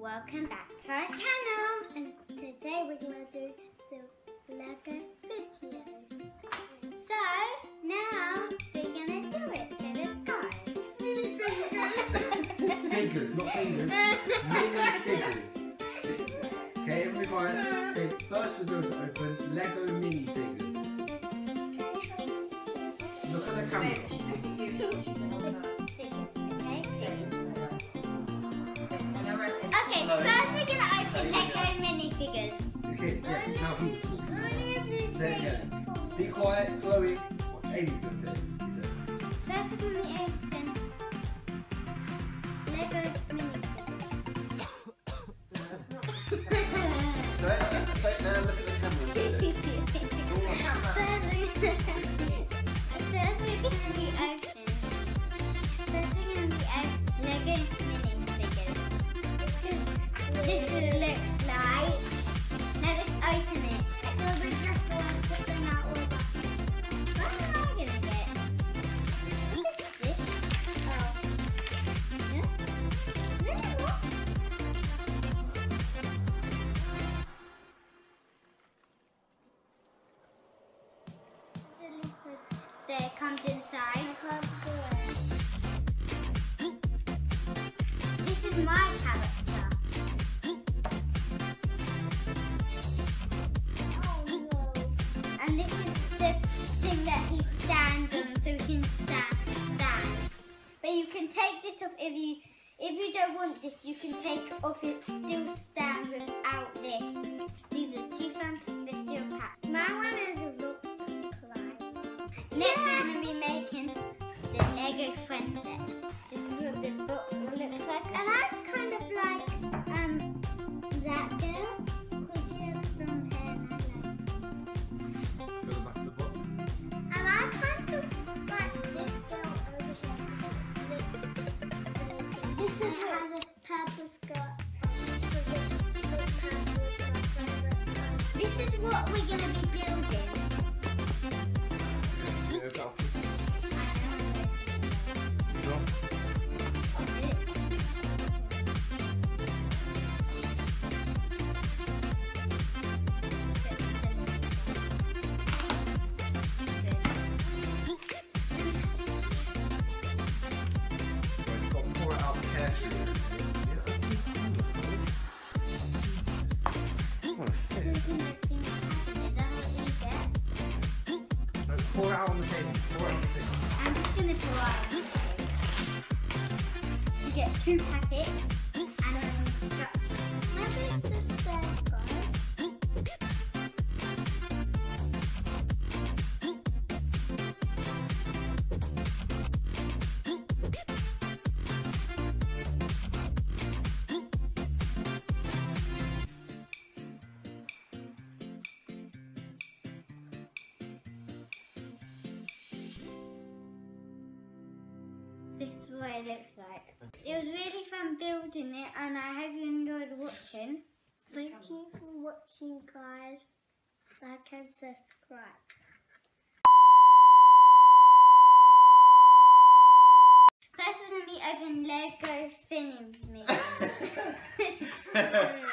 welcome back to our channel. And today we're going to do the Lego video. So now we're going to do it. So let's go. Figures, not fingers. Minifigures. Okay, everybody quiet. So first we're going to open Lego minifigures. Look at the camera. Okay, first we're going to open Lego minifigures. Okay, yeah, now who's talking? Say it again. Be quiet, Chloe. What Amy's going to say? He said. First we're going to open Lego minifigures. That's not what he said. Say it now, look at the camera. First we're going to be Lego minifigures. This is what it looks like. Now let's open it. So we're just going to put them out all the What am I going to get? What is this? Oh. Yeah? No, what? The liquid there comes inside. This is my character. Oh no. And this is the thing that he stands on, so he can stand. But you can take this off if you don't want this, you can take it off, it still stand without this. These are £2.50 pack. My one is a look like. Next we're going to be making the Lego friend set. This is what the book looks like. And I kind of like that girl because she has blonde hair and I like. Go back to the box. And I kind of like this girl over here because it looks so good. This is has a purple skirt. This is what we're going to be building. Yeah, go. Pour it out on the table. Pour it on the table. I'm just going to pour it out on the table. You get 2 packets and where's the stairs go? This is what it looks like. It was really fun building it and I hope you enjoyed watching. Thank you for watching, guys. Like and subscribe. First we're going to be opening Lego Finning Me.